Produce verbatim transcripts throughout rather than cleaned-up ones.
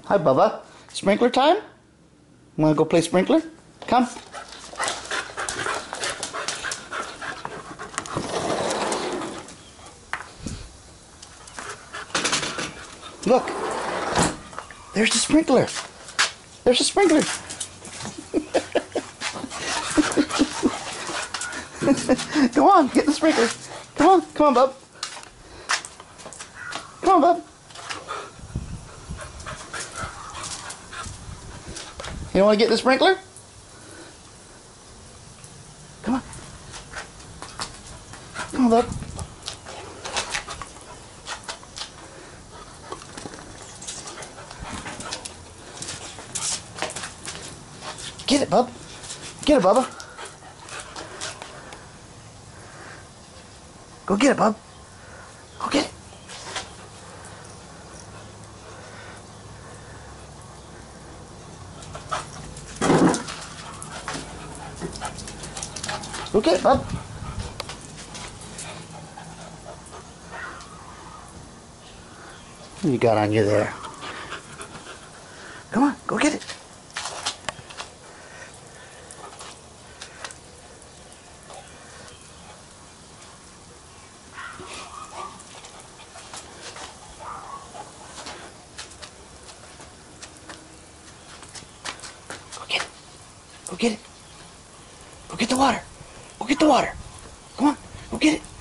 Hi, Bubba. Sprinkler time? Wanna go play sprinkler? Come. Look. There's the sprinkler. There's a sprinkler. Come on, get the sprinkler. Come on, come on, bub. Come on, bub. You want to get the sprinkler? Come on. Come on, bub. Get it, bub. Get it, Bubba. Go get it, bub. Go get it. Go get it, bub. What you got on you there? Come on, go get it. Go get it. Go get it. Go get the water. Go get the water. Come on, go get it.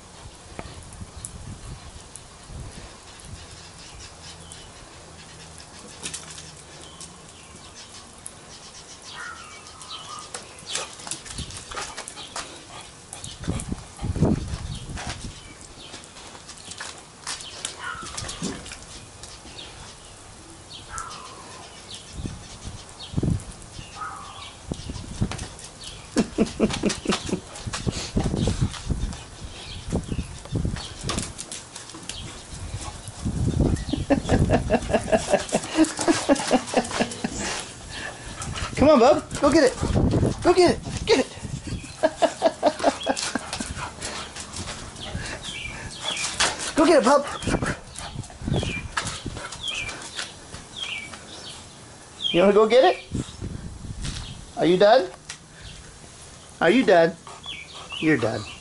Come on, bub. Go get it. Go get it. Get it. Go get it, bub. You want to go get it? Are you done? Are you done? You're done.